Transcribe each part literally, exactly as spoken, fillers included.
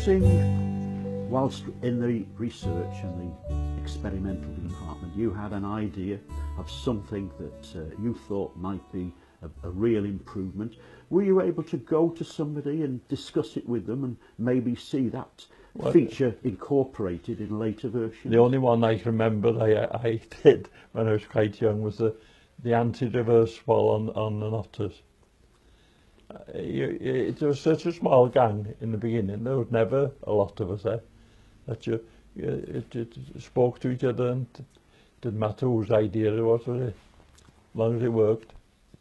Supposing, whilst in the research and the experimental department, you had an idea of something that uh, you thought might be a, a real improvement, were you able to go to somebody and discuss it with them and maybe see that well, feature incorporated in later versions? The only one I can remember I, I did when I was quite young was the, the anti-reversible on, on the Otters. Uh, you, it was such a small gang in the beginning, there was never a lot of us there, that you, you it, it spoke to each other and it didn't matter whose idea it was, was it? As long as it worked.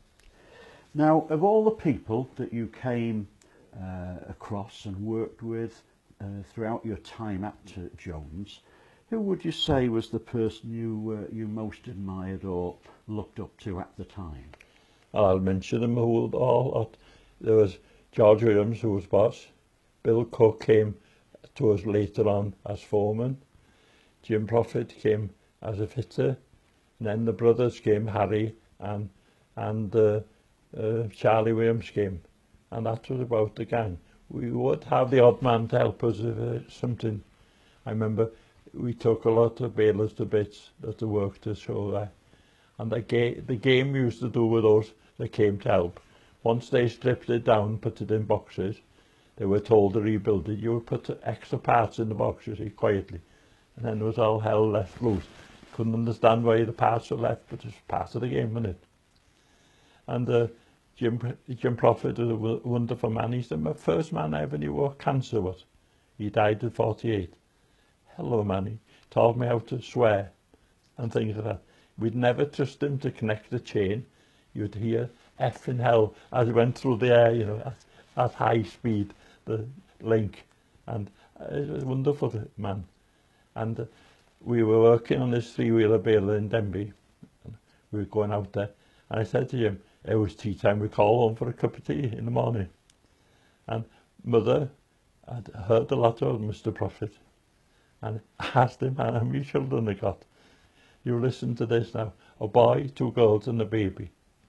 Now, of all the people that you came uh, across and worked with uh, throughout your time at uh, Jones, who would you say was the person you uh, you most admired or looked up to at the time? I'll mention them all. all there was George Williams, who was boss. Bill Cook came to us later on as foreman. Jim Profit came as a fitter. And then the brothers came, Harry and and uh, uh, Charlie Williams came. And that was about the gang. We would have the odd man to help us if uh, something. I remember we took a lot of balers to bits that the work to show that. And the, ga the game we used to do with those that came to help, once they stripped it down, put it in boxes, they were told to rebuild it. You would put extra parts in the boxes quietly, and then there was all hell left loose. Couldn't understand why the parts were left, but it's part of the game, wasn't it? And uh, Jim, Jim Profit was a wonderful man. He's the first man I ever knew what cancer was. He died at forty-eight. Hello, man. He taught me how to swear and things like that. We'd never trust him to connect the chain. You'd hear F in hell as it went through the air, you know, at, at high speed, the link. And uh, it was a wonderful man. And uh, we were working on this three-wheeler baler in Denby. And we were going out there. And I said to him, it was tea time, we call home for a cup of tea in the morning. And Mother had heard a lot of Mister Profit. And asked him how many children they got. You listen to this now. A boy, two girls and a baby.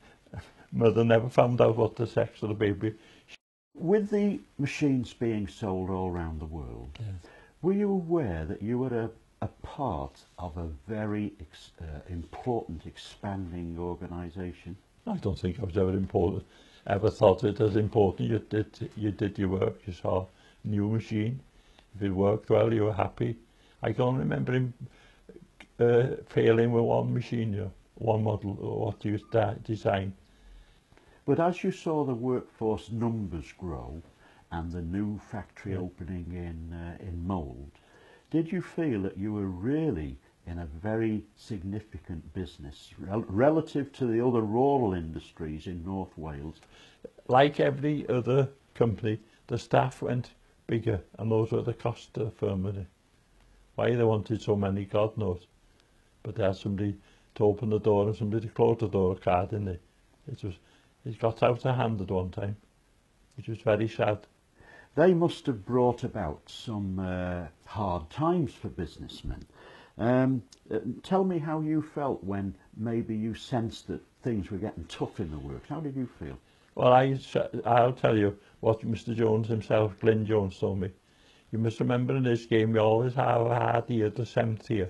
Mother never found out what the sex of the baby. With the machines being sold all around the world, yeah. Were you aware that you were a, a part of a very ex, uh, important expanding organisation? I don't think I was ever important. Ever thought it as important. You did, you did your work. You saw a new machine. If it worked well, you were happy. I can't remember him uh, failing with one machine, you know, one model, or what you design. But as you saw the workforce numbers grow and the new factory yeah. opening in uh, in mould, did you feel that you were really in a very significant business rel relative to the other rural industries in North Wales? Like every other company, the staff went bigger, and those were the cost of the firm. Why they wanted so many, God knows. But they had somebody to open the door and somebody to close the door, a card in it. It was, it got out of hand at one time, which was very sad. They must have brought about some uh, hard times for businessmen. Um, uh, tell me how you felt when maybe you sensed that things were getting tough in the work. How did you feel? Well, I, I'll tell you what Mister Jones himself, Glyn Jones, told me. You must remember in this game, you always have a hard year, the seventh year.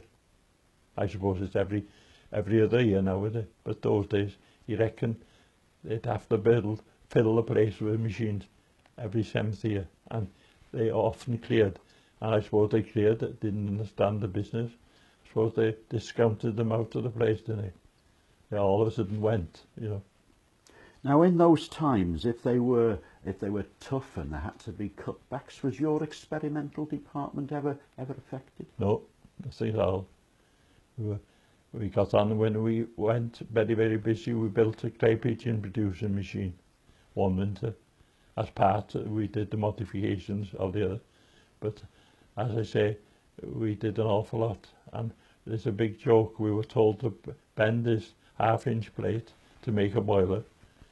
I suppose it's every every other year now, isn't it? But those days, he reckoned they'd have to build, fill the place with machines every seventh year. And they often cleared. And I suppose they cleared, they didn't understand the business. I suppose they discounted them out of the place, didn't they? They all of a sudden went, you know. Now, in those times, if they were if they were tough and there had to be cutbacks, was your experimental department ever ever affected? No, nothing at all. We were, we got on when we went very very busy. We built a clay pigeon producing machine one winter. As part, we did the modifications of the other. But as I say, we did an awful lot. And there's a big joke. We were told to bend this half-inch plate to make a boiler.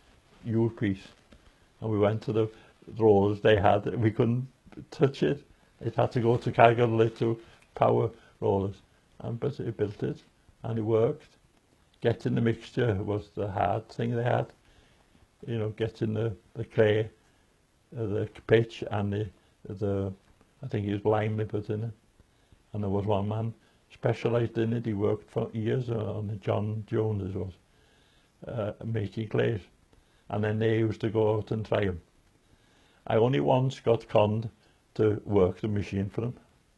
U piece, and we went to the rollers they had. We couldn't touch it. It had to go to Calgary to power rollers, and but it built it, and it worked. Getting the mixture was the hard thing they had. You know, getting the the clay, uh, the pitch, and the the I think he was lime lippers in it. And there was one man specialised in it. He worked for years on the John Jones was uh, making clays. And then they used to go out and try them. I only once got conned to work the machine for them.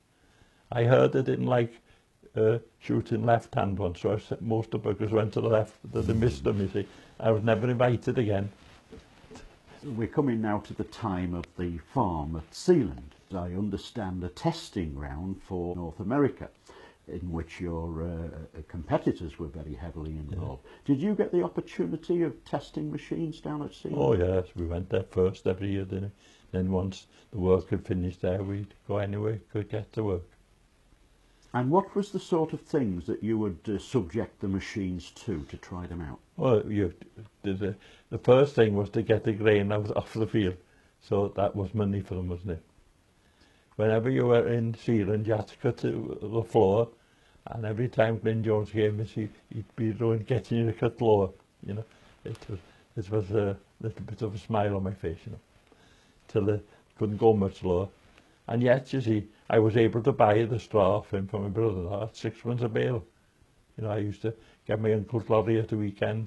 I heard they didn't like uh, shooting left-hand ones, so I said most of the buggers went to the left, that they missed them, you see. I was never invited again. We're coming now to the time of the farm at Celyn. I understand a testing ground for North America, in which your uh, competitors were very heavily involved. Yeah. Did you get the opportunity of testing machines down at Celyn? Oh yes, we went there first every year, didn't we? Then once the work had finished there, we'd go anywhere we could get to work. And what was the sort of things that you would uh, subject the machines to, to try them out? Well, you, the, the first thing was to get the grain out off the field, so that was money for them, wasn't it? Whenever you were in Celyn, you had to cut the floor, and every time Glyn Jones came, he, he'd be doing, getting you to cut lower, you know. It was, it was a little bit of a smile on my face, you know, till it couldn't go much lower. And yet, you see, I was able to buy the straw off him from my brother at sixpence a bale. You know, I used to get my uncle's lorry at the weekend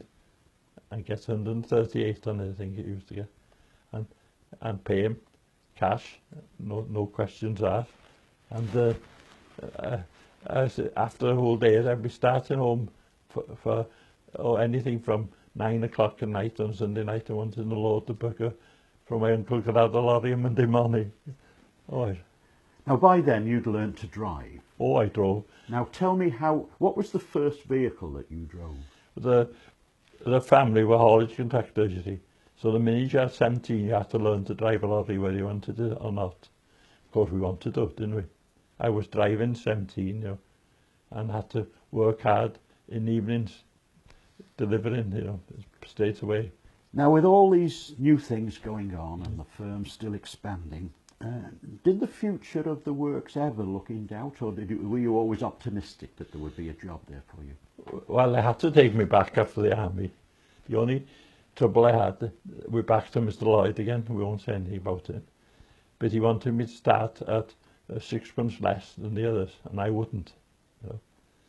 and get one hundred and thirty-eight on it, I think it used to get, and and pay him cash, no no questions asked. And uh, uh, as after a whole day, I'd be starting home for, for oh, anything from nine o'clock at night on Sunday night. I wanted to load the bugger from my uncle could have the lorry on Monday morning. Oh, I, now by then you'd learned to drive. Oh, I drove. Now tell me how, what was the first vehicle that you drove? The, the family were haulage contractors, you see. So the minute you had seventeen, you had to learn to drive a lorry whether you wanted it or not. Of course we wanted to, didn't we? I was driving seventeen, you know, and had to work hard in the evenings, delivering, you know, straight away. Now with all these new things going on and the firm still expanding, uh, did the future of the works ever look in doubt, or did you, were you always optimistic that there would be a job there for you? Well, they had to take me back after the army. The only trouble I had, we're back to Mister Lloyd again, we won't say anything about it, but he wanted me to start at uh, sixpence less than the others, and I wouldn't. You know.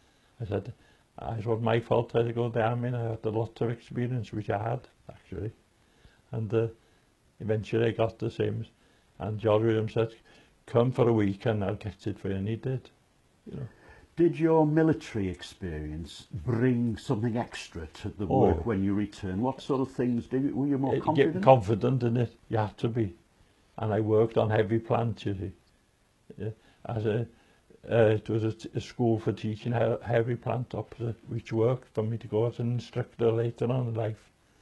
I said, it was my fault I had to go to the army, and I had a lot of experience, which I had, actually. And uh, eventually I got the same, and George Williams said, come for a week and I'll get it for you, and he did. You know. Did your military experience bring something extra to the Oh. work when you returned? What sort of things did you, were you more It, confident? Get confident in it, you had to be. And I worked on heavy plants, you see. Yeah. As a, uh, it was a, t a school for teaching he heavy plant opposite, which worked for me to go as an instructor later on in life.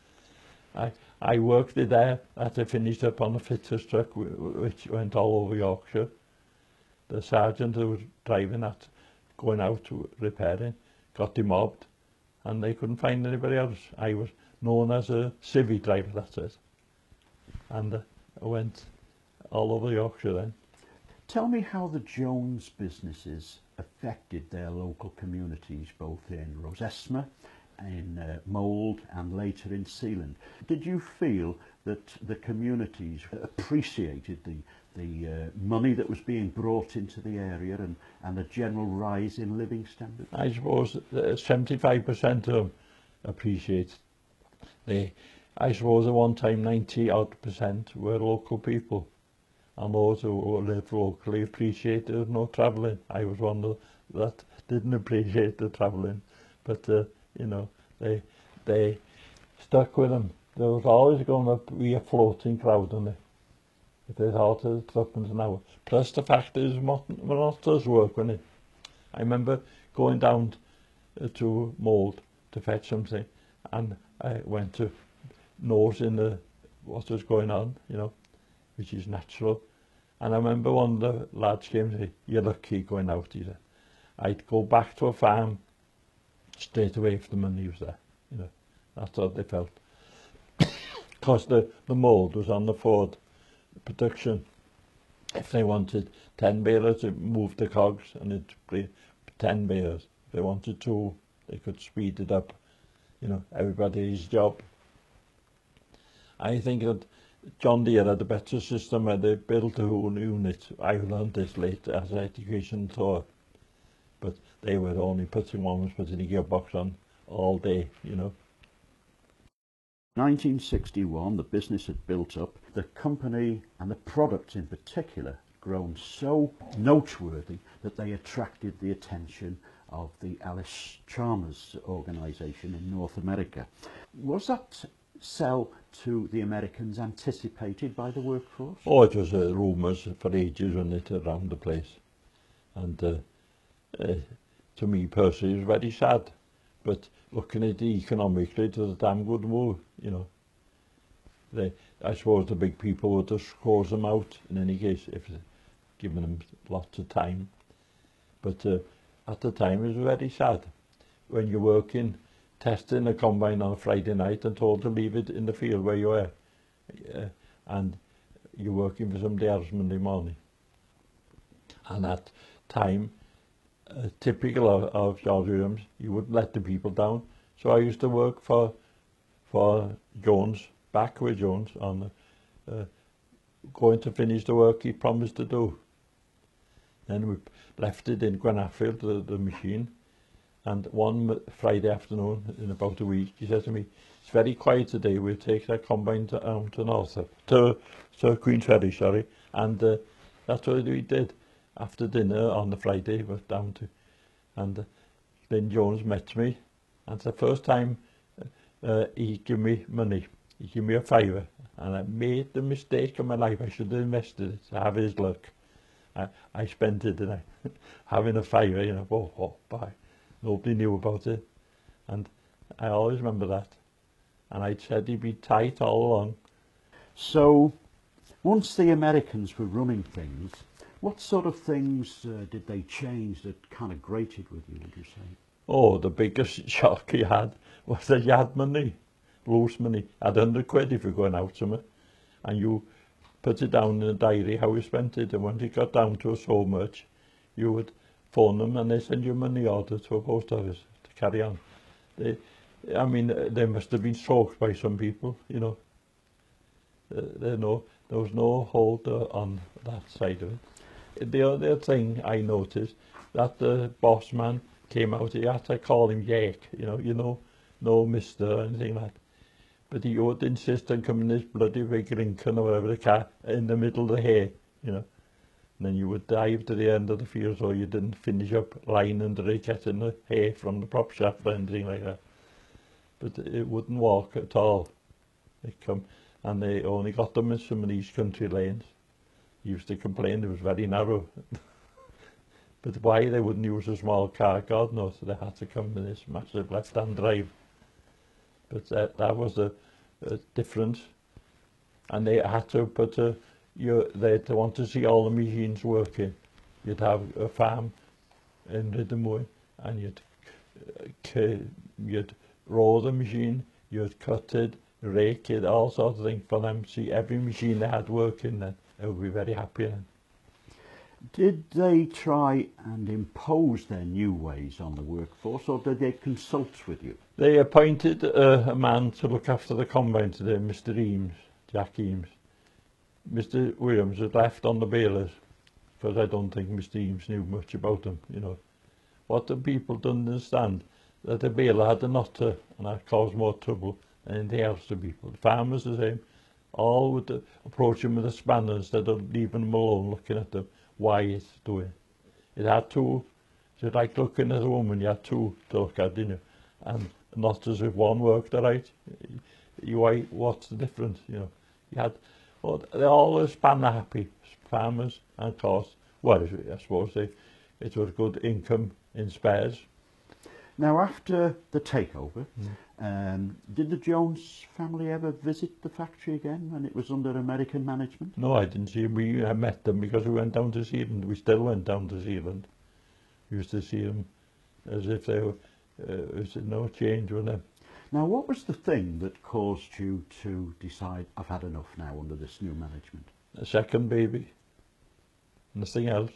I, I worked it there after I finished up on a fitters truck which went all over Yorkshire. The sergeant who was driving that, going out to repairing, got demobbed, and they couldn't find anybody else. I was known as a civvy driver, that's it. And uh, I went all over Yorkshire then. Tell me how the Jones businesses affected their local communities, both in Rosesma, in uh, Mould and later in Celyn. Did you feel that the communities appreciated the, the uh, money that was being brought into the area and, and a general rise in living standards? I suppose seventy-five percent of them appreciate. They, I suppose at one time ninety odd percent were local people, and those who lived locally appreciated no travelling. I was one of that didn't appreciate the travelling, but uh, you know, they they stuck with them. There was always going to be a floating crowd on it. If they thought it was an hour. Plus the fact is, we're not us work on it. I remember going down uh, to Mould to fetch something, and I went to nose in the what was going on, you know, which is natural. And I remember one of the lads came and said, "You're lucky going out," he said. I'd go back to a farm straight away if the money was there, you know. That's what they felt. Because the, the mould was on the Ford production. If they wanted ten balers, it moved the cogs and it'd be ten balers. If they wanted two, they could speed it up. You know, everybody's job. I think that John Deere had a better system where they built a whole unit. I learned this late as an education tour, but they were only putting one was putting a gearbox on all day, you know. nineteen sixty-one, the business had built up. The company and the product in particular had grown so noteworthy that they attracted the attention of the Allis-Chalmers organisation in North America. Was that sell to the Americans anticipated by the workforce? Oh, it was uh, rumours for ages, wasn't it, around the place. And uh, uh, to me personally, it was very sad. But looking at it economically, it was a damn good move, you know. They, I suppose the big people would have squoze them out in any case, if given them lots of time. But uh, at the time, it was very sad. When you're working, testing a combine on a Friday night and told to leave it in the field where you were, uh, and you're working for somebody else Monday morning. And at time, uh, typical of, of George Williams, you wouldn't let the people down. So I used to work for for Jones, back with Jones, on uh, going to finish the work he promised to do. Then we left it in Gwynedd, the, the machine, and one Friday afternoon in about a week, he said to me, "It's very quiet today, we'll take that combine to, um, to Northop, to, to Queensferry, sorry," and uh, that's what we did. After dinner on the Friday, we went down to, and uh, then Jones met me, and the first time uh, he gave me money, he gave me a fiver, and I made the mistake of my life. I should have invested it to have his luck. I, I spent it, didn't I? Having a fiver, you know, oh, oh, bye. Nobody knew about it, and I always remember that. And I'd said he'd be tight all along. So, once the Americans were running things, what sort of things uh, did they change that kind of grated with you, would you say? Oh, the biggest shock he had was that you had money, loose money. Had a hundred quid if you're going out somewhere, and you put it down in a diary how you spent it, and when it got down to so much, you would phone them and they send you a money order to a post office to carry on. They, I mean, they must have been stroked by some people, you know. Uh, there, no, there was no hold uh, on that side of it. The other thing I noticed, that the boss man came out, he had to call him Jake, you know, you know, no mister or anything like that. But he would insist on coming in his bloody big Lincoln or whatever the car in the middle of the hay, you know. And then you would dive to the end of the field so you didn't finish up lying under it, getting the hay from the prop shaft or anything like that. But it wouldn't walk at all. They come, and they only got them in some of these country lanes. He used to complain it was very narrow. But why they wouldn't use a small car, God knows. They had to come with this massive left-hand drive. But that, that was a, a difference. And they had to put a, you, they'd want to see all the machines working. You'd have a farm in Riddenmoor, and you'd, uh, you'd roll the machine, you'd cut it, rake it, all sorts of things for them to see every machine they had working, then they would be very happy then. Did they try and impose their new ways on the workforce, or did they consult with you? They appointed uh, a man to look after the combine today, Mister Eames, Jack Eames. Mister Williams had left on the balers, because I don't think Mister Eames knew much about them, you know. What the people don't understand, that the baler had a nutter, and that caused more trouble than anything else to people. The farmers the same, all would approach him with a spanner instead of leaving them alone, looking at them, why it's doing. It had two, so like looking at a woman, you had two to look at, didn't you? And not as if one worked all right. You, why, what's the difference, you know? You had, well, they're all spanner happy, farmers, and of course, well, I suppose they, it was good income in spares. Now, after the takeover, Mm. um, did the Jones family ever visit the factory again when it was under American management? No, I didn't see them. We I met them because we went down to Zealand. We still went down to Zealand. We used to see them as if they were, uh, there was no change with them. Now, what was the thing that caused you to decide, I've had enough now under this new management? A second baby, nothing else.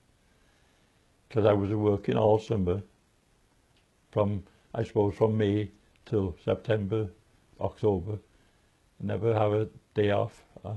Because I was working all summer, from, I suppose, from May till September, October. Never have a day off.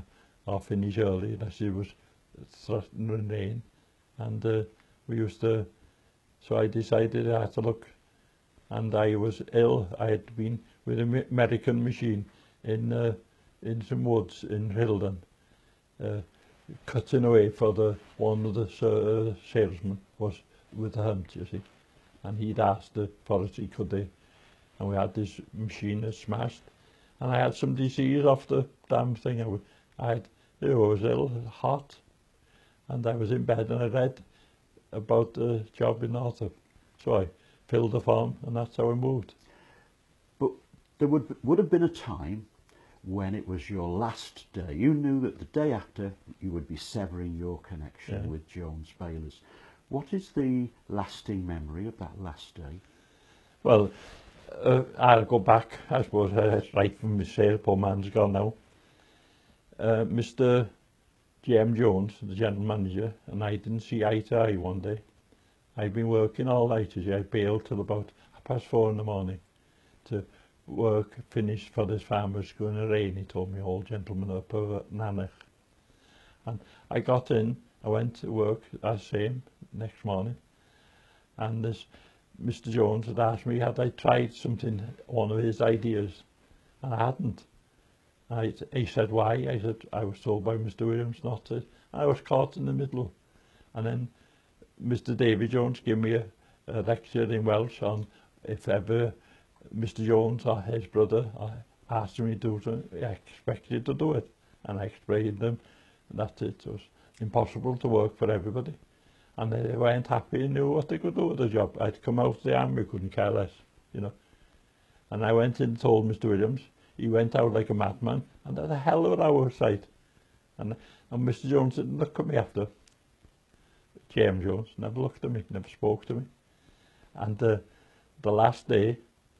or finish early unless it was threatening rain. And uh, we used to, so I decided I had to look, and I was ill. I had been with an American machine in uh, in some woods in Hilden, uh, cutting away for the one of the uh, salesmen was with the hunt, you see, and he'd asked the forestry could they, and we had this machine that smashed, and I had some disease off the damn thing. I, was, I had, you know, I was ill, hot, and I was in bed and I read about the job in Northop, so I filled the form, and that's how I moved. But there would would have been a time when it was your last day. You knew that the day after you would be severing your connection Yeah. with Jones Balers. What is the lasting memory of that last day? Well, uh, I'll go back, I suppose, uh, right from my sale, poor man's gone now. Uh, Mister J M Jones, the general manager, and I didn't see eye to eye one day. I'd been working all night, as I bailed till about half past four in the morning to work finished for this farmer's going to rain, he told me, old gentleman up over Nanach. And I got in, I went to work as same next morning, and this Mister Jones had asked me had I tried something, one of his ideas, and I hadn't. I, he said why. I said I was told by Mister Williams not to. I was caught in the middle, and then Mister David Jones gave me a, a lecture in Welsh on if ever Mister Jones or his brother asked me to do something, I expected to do it, and I explained them that it was impossible to work for everybody, and they weren't happy and knew what they could do with the job. I'd come out of the army, couldn't care less, you know. And I went in and told Mister Williams. He went out like a madman, and had a hell of an hour sight. And, and Mister Jones didn't look at me after. J M Jones never looked at me, never spoke to me. And uh, the last day,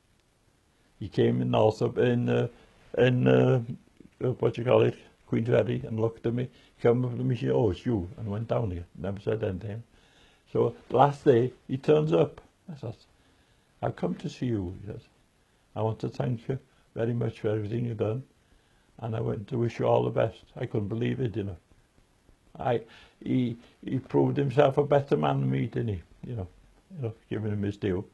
he came in Northop, in, uh, in uh, what you call it, Gwynedd, and looked at me, came up to me, oh, it's you, and went down again, never said anything. So the last day, he turns up. I thought, I've come to see you, he says. I want to thank you very much for everything you've done, and I went to wish you all the best. I couldn't believe it, you know. I, he, he proved himself a better man than me, didn't he? You know, you know, giving him his due.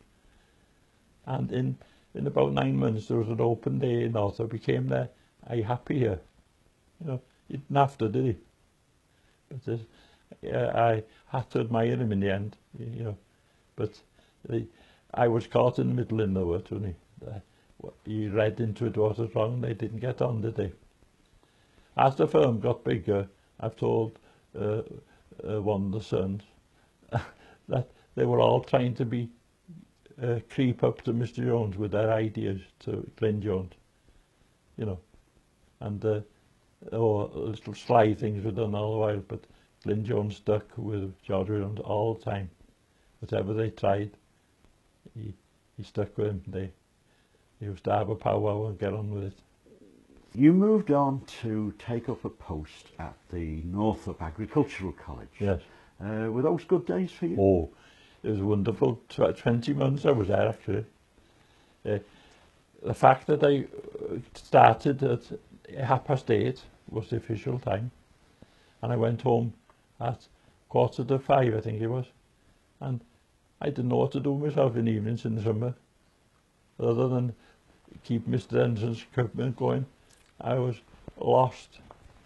And in, in about nine months, there was an open day in Northop. He came there, are you happy here? You know, he didn't have to, did he? But this, yeah, I had to admire him in the end, you know. But the, I was caught in the middle in the word, wasn't he? The, he read into it what was wrong, they didn't get on, did they? As the firm got bigger, I've told uh, uh, one of the sons that they were all trying to be uh, creep up to Mister Jones with their ideas to Glyn Jones, you know, and uh, oh, little sly things were done all the while, but Glyn Jones stuck with George Williams all the time. Whatever they tried, he, he stuck with him. They, he used to have a powwow and get on with it. You moved on to take up a post at the Northop Agricultural College. Yes. Uh, were those good days for you? Oh, it was wonderful. Tw twenty months I was there, actually. Uh, the fact that I started at half past eight was the official time, and I went home at quarter to five, I think it was, and I didn't know what to do myself in the evenings in the summer, other than keep Mister Denson's equipment going. I was lost,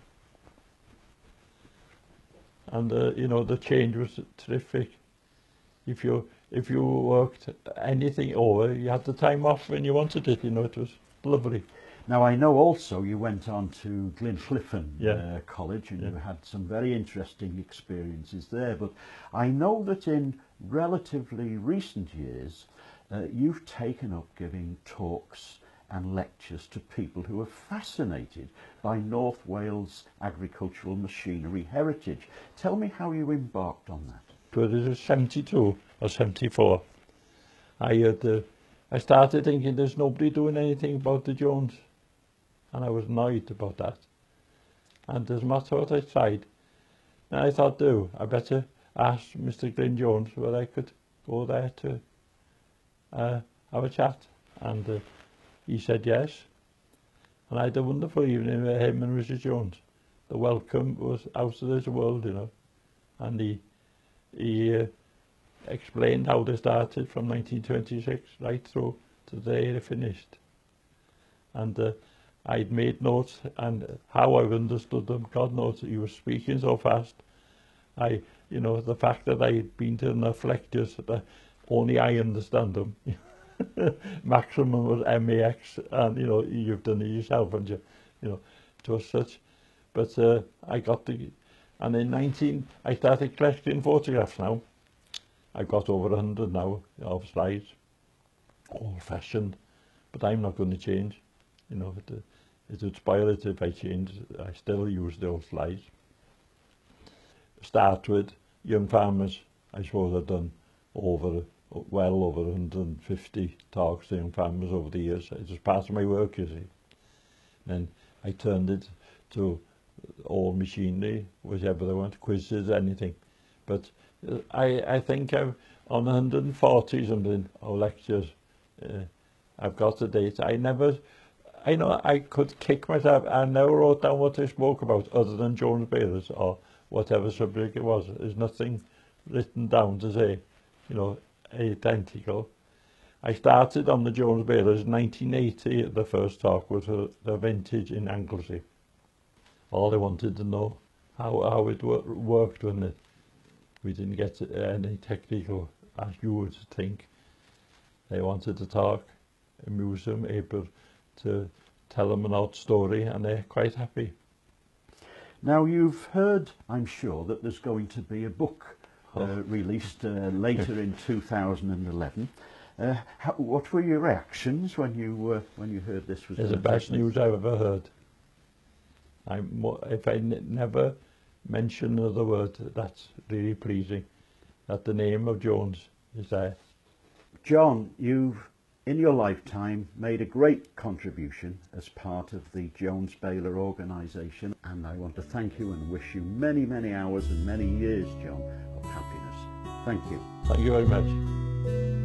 and uh, you know, the change was terrific. If you if you worked anything over, you had the time off when you wanted it. You know, it was lovely. Now I know also you went on to Glynllifon Yeah. uh, College, and Yeah. you had some very interesting experiences there. But I know that in relatively recent years, uh, you've taken up giving talks and lectures to people who are fascinated by North Wales agricultural machinery heritage. Tell me how you embarked on that. It was seventy-two or seventy-four. I had, uh, I started thinking there's nobody doing anything about the Jones, and I was annoyed about that. And as a matter what I tried, and I thought, do I better ask Mister Glyn Jones whether I could go there to uh, have a chat, and uh, he said yes, and I had a wonderful evening with him and Missus Jones. the welcome was out of this world, you know. And he, he uh, explained how they started from nineteen twenty-six right through to the day they finished. And uh, I'd made notes, and how I've understood them, God knows, he was speaking so fast. I, you know, the fact that I'd been to enough lectures that only I understand them. Maximum was M A X, and you know, you've done it yourself, and you, you know, it was such. But uh, I got the, and in nineteen, I started collecting photographs now. I've got over a hundred now of slides, old-fashioned, but I'm not going to change. You know, it, it would spoil it if I changed. I still use the old slides. Start with young farmers. I suppose I've done over, well over one hundred fifty talks to young farmers over the years. It was part of my work, you see. Then I turned it to all machinery, whichever they want, quizzes, anything. But uh, I, I think I'm on one hundred forty something of lectures. Uh, I've got the date. I never, I know I could kick myself. I never wrote down what I spoke about other than Jones Baler's or whatever subject it was. There's nothing written down to say, you know, identical. I started on the Jones Baler's nineteen eighty. The first talk was uh, the vintage in Anglesey. All they wanted to know how how it wor worked when it. We didn't get any technical, as you would think. They wanted to talk, amuse them, able to tell them an odd story, and they're quite happy. Now you've heard, I'm sure, that there's going to be a book uh, oh. released uh, later in two thousand eleven. Uh, how, what were your reactions when you uh, when you heard this was? It's the best news I've ever heard. I'm if I n never mention another word, that's really pleasing. That the name of Jones is there. John, you've in your lifetime made a great contribution as part of the Jones Baler organisation, and I want to thank you and wish you many, many hours and many years, John, of happiness. Thank you. Thank you very much.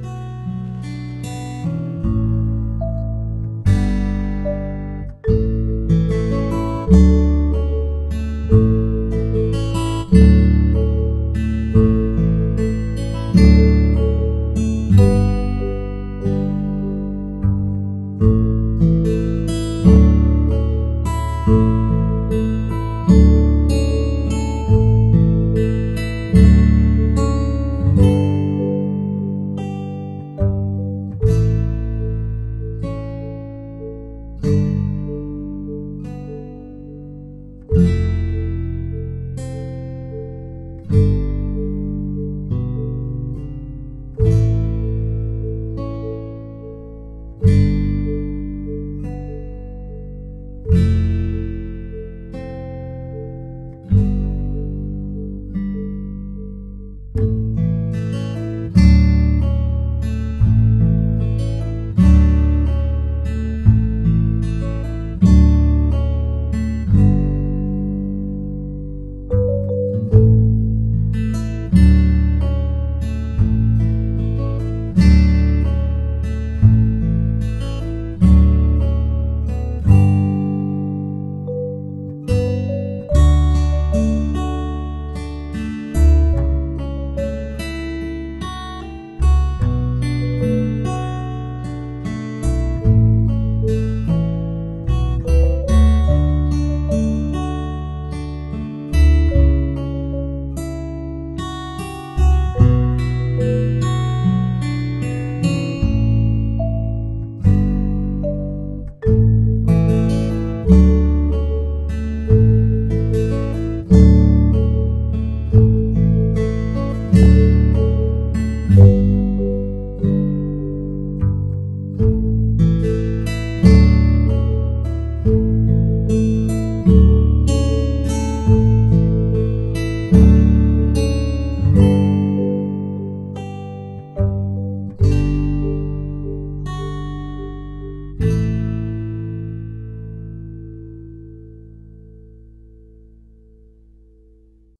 you.